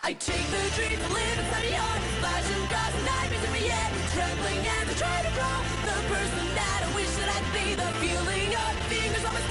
I take the dream to live inside of your flashing cars and nightmares in my head, trembling as I try to draw the person that I wish that I'd be. The feeling of fingers on my